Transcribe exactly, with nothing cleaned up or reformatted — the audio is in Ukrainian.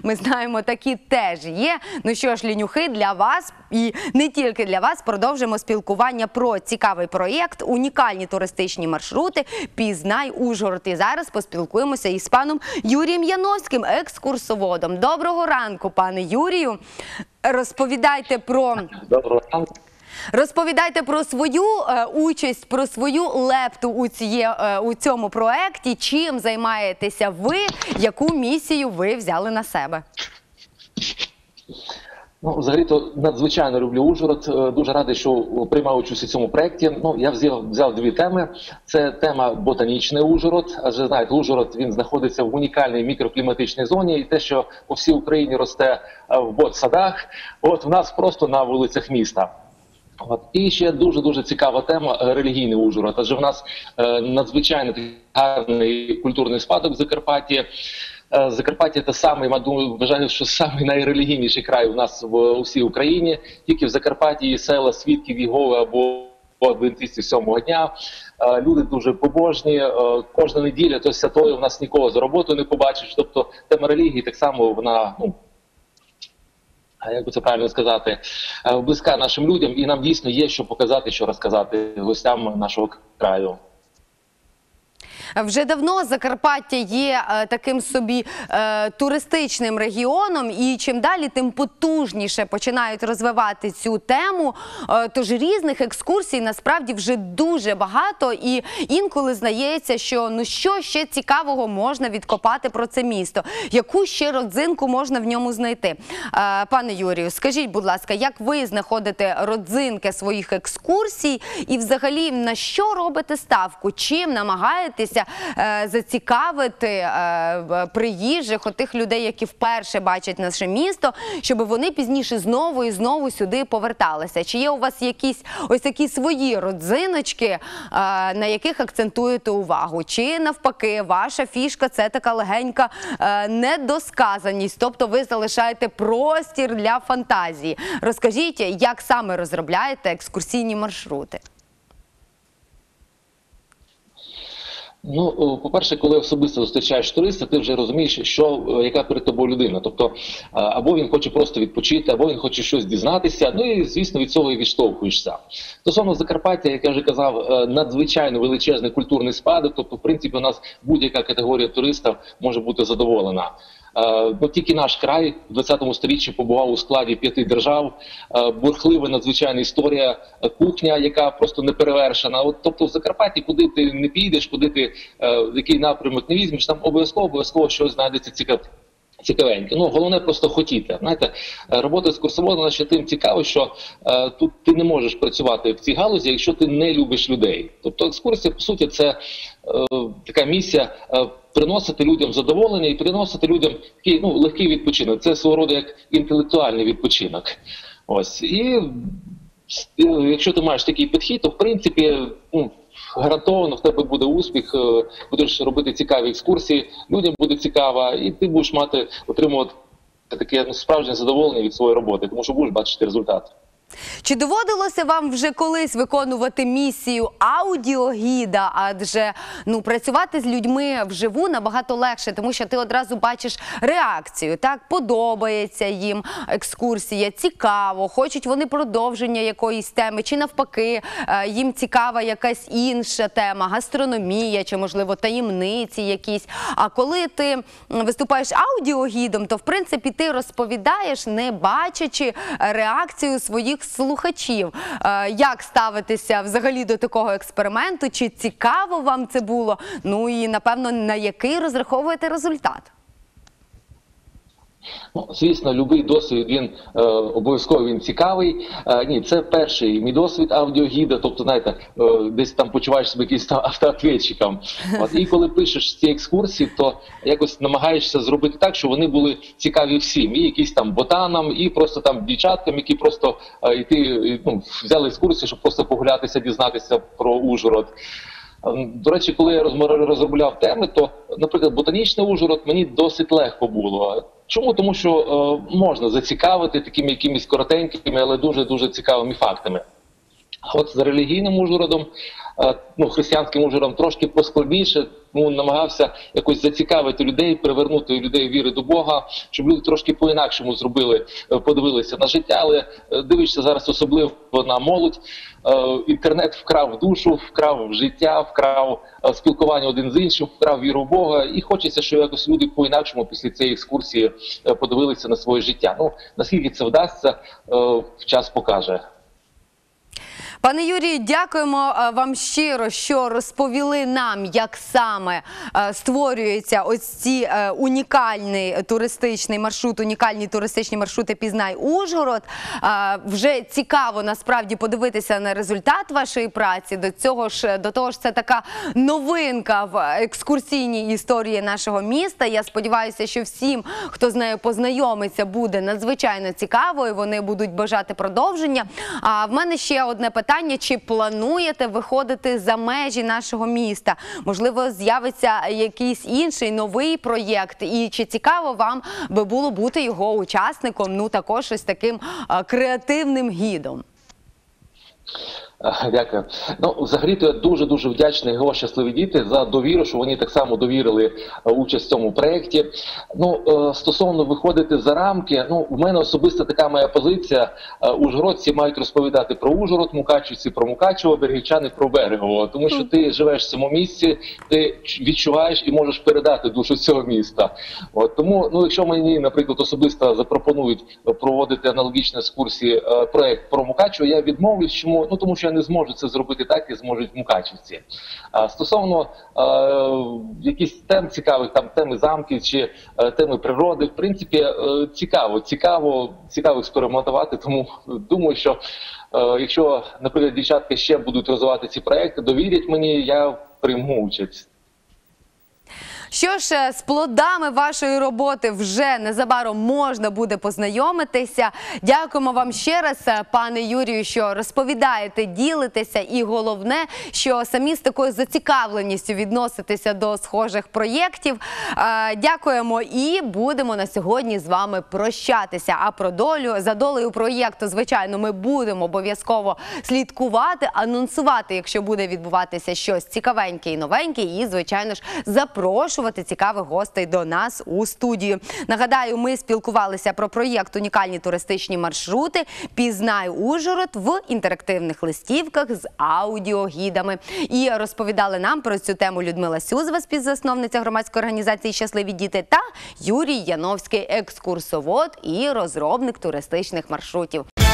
ми знаємо, такі теж є. Ну що ж, лінюхи, для вас і не тільки для вас продовжимо спілкування про цікавий проєкт, унікальні туристичні маршрути «Пізнай Ужгород». І зараз поспілкуємося із паном Юрієм Яновським, екскурсоводом. Доброго ранку, пане Юрію. Розповідайте про... Доброго ранку. Розповідайте про свою е, участь, про свою лепту у, ціє, е, у цьому проєкті. Чим займаєтеся ви, яку місію ви взяли на себе? Ну, взагалі-то надзвичайно люблю Ужгород. Дуже радий, що приймав участь у цьому проєкті. Ну, я взяв, взяв дві теми. Це тема ботанічний Ужгород. Адже, знаєте, Ужгород, він знаходиться в унікальній мікрокліматичній зоні. І те, що по всій Україні росте в ботсадах, от в нас просто на вулицях міста. От. І ще дуже-дуже цікава тема – релігійний Ужгород. Адже в нас е, надзвичайно гарний культурний спадок в Закарпатті. Е, Закарпаття – це самий, вважаю, що самий найрелігійніший край у нас в усій Україні. Тільки в Закарпатті є села свідків Єгови або адвентистів сьомого дня. Е, люди дуже побожні. Е, кожна неділя, то святою, в нас нікого за роботою не побачиш. Тобто тема релігії так само вона... Ну, як би це правильно сказати, близька нашим людям, і нам дійсно є що показати, що розказати гостям нашого краю. Вже давно Закарпаття є е, таким собі е, туристичним регіоном, і чим далі, тим потужніше починають розвивати цю тему. Е, тож різних екскурсій насправді вже дуже багато, і інколи здається, що ну що ще цікавого можна відкопати про це місто, яку ще родзинку можна в ньому знайти. Е, пане Юрію, скажіть, будь ласка, як ви знаходите родзинки своїх екскурсій і взагалі на що робите ставку, чим намагаєтеся зацікавити приїжджих, тих людей, які вперше бачать наше місто, щоб вони пізніше знову і знову сюди поверталися? Чи є у вас якісь ось такі свої родзиночки, на яких акцентуєте увагу? Чи навпаки, ваша фішка – це така легенька недосказаність, тобто ви залишаєте простір для фантазії? Розкажіть, як саме розробляєте екскурсійні маршрути? Ну, по-перше, коли особисто зустрічаєш туриста, ти вже розумієш, що, яка перед тобою людина. Тобто, або він хоче просто відпочити, або він хоче щось дізнатися, ну і, звісно, від цього і відштовхуєшся. Стосовно Закарпаття, як я вже казав, надзвичайно величезний культурний спадок, тобто, в принципі, у нас будь-яка категорія туристів може бути задоволена. Ну, тільки наш край в двадцятому сторіччі побував у складі п'яти держав, бурхлива надзвичайна історія, кухня, яка просто неперевершена. От, тобто в Закарпатті, куди ти не підеш, куди ти, в який напрямок не візьмеш, там обов'язково, обов'язково щось знайдеться цікаве. Цікавеньке. Ну, головне просто хотіти. Знаєте, робота екскурсовода ще тим цікаво, що е, тут ти не можеш працювати в цій галузі, якщо ти не любиш людей. Тобто екскурсія, по суті, це е, така місія е, приносити людям задоволення і приносити людям такий, ну, легкий відпочинок. Це свого роду як інтелектуальний відпочинок. Ось. І е, якщо ти маєш такий підхід, то в принципі, ну, гарантовано в тебе буде успіх, будеш робити цікаві екскурсії, людям буде цікаво, і ти будеш мати, отримувати таке, ну, справжнє задоволення від своєї роботи, тому що будеш бачити результат. Чи доводилося вам вже колись виконувати місію аудіогіда? Адже ну, працювати з людьми вживу набагато легше, тому що ти одразу бачиш реакцію. Так? Подобається їм екскурсія, цікаво, хочуть вони продовження якоїсь теми, чи навпаки, їм цікава якась інша тема, гастрономія, чи, можливо, таємниці якісь. А коли ти виступаєш аудіогідом, то, в принципі, ти розповідаєш, не бачачи реакцію своїх слухачів. Як ставитися взагалі до такого експерименту? Чи цікаво вам це було? Ну і, напевно, на який розраховуєте результат? Ну, звісно, будь-який досвід, він е, обов'язково він цікавий. Е, ні, це перший мій досвід аудіогіда, тобто, знаєте, е, десь там почуваєш себе якийсь там автоответчиком. От, і коли пишеш ці екскурсії, то якось намагаєшся зробити так, щоб вони були цікаві всім. І якісь там ботанам, і просто там дівчаткам, які просто е, йти, ну, взяли екскурсію, щоб просто погулятися, дізнатися про Ужгород. До речі, коли я розробляв теми, то, наприклад, ботанічний Ужгород мені досить легко було. Чому? Тому що е, можна зацікавити такими якимись коротенькими, але дуже-дуже цікавими фактами. А от з релігійним Ужгородом, ну, християнським Ужгородом трошки поскладніше, ну, намагався якось зацікавити людей, привернути людей віри до Бога, щоб люди трошки по-інакшому зробили, подивилися на життя, але дивишся зараз особливо на молодь. Інтернет вкрав душу, вкрав життя, вкрав спілкування один з іншим, вкрав віру в Бога, і хочеться, щоб якось люди по-інакшому після цієї екскурсії подивилися на своє життя. Ну, наскільки це вдасться, час покаже. Пане Юрію, дякуємо вам щиро, що розповіли нам, як саме створюється ось ці унікальний туристичний маршрут, унікальні туристичні маршрути «Пізнай Ужгород». Вже цікаво насправді подивитися на результат вашої праці. До цього ж, до того ж, це така новинка в екскурсійній історії нашого міста. Я сподіваюся, що всім, хто з нею познайомиться, буде надзвичайно цікаво і вони будуть бажати продовження. А в мене ще одне питання. Чи плануєте виходити за межі нашого міста? Можливо, з'явиться якийсь інший новий проєкт? І чи цікаво вам би було бути його учасником, ну також ось таким а, креативним гідом? Дякую. Ну, взагалі-то я дуже-дуже вдячний ГО «Щасливі діти» за довіру, що вони так само довірили участь в цьому проєкті. Ну, стосовно виходити за рамки, ну, у мене особисто така моя позиція. Ужгородці мають розповідати про Ужгород, мукачівці про Мукачево, берегівчани про Берегово. Тому що ти живеш в цьому місці, ти відчуваєш і можеш передати душу цього міста. От, тому, ну, якщо мені, наприклад, особисто запропонують проводити аналогічні екскурсії, проєкт про Мукачево, я відмовлюсь. Чому? Ну, тому що я не зможу це зробити так, як зможуть мукачівці. А стосовно е, якихось тем цікавих, там теми замків чи е, теми природи, в принципі, е, цікаво, цікаво, цікаво експериментувати, тому думаю, що е, якщо, наприклад, дівчатки ще будуть розвивати ці проекти, довірять мені, я прийму участь. Що ж, з плодами вашої роботи вже незабаром можна буде познайомитися. Дякуємо вам ще раз, пане Юрію, що розповідаєте, ділитеся і головне, що самі з такою зацікавленістю відноситеся до схожих проєктів. Дякуємо і будемо на сьогодні з вами прощатися. А про долю, за долею проєкту, звичайно, ми будемо обов'язково слідкувати, анонсувати, якщо буде відбуватися щось цікавеньке і новеньке, і, звичайно ж, запрошувати цікавих гостей до нас у студію. Нагадаю, ми спілкувалися про проєкт «Унікальні туристичні маршрути. Пізнай Ужгород» в інтерактивних листівках з аудіогідами. І розповідали нам про цю тему Людмила Сюзова, співзасновниця громадської організації «Щасливі діти», та Юрій Яновський, екскурсовод і розробник туристичних маршрутів.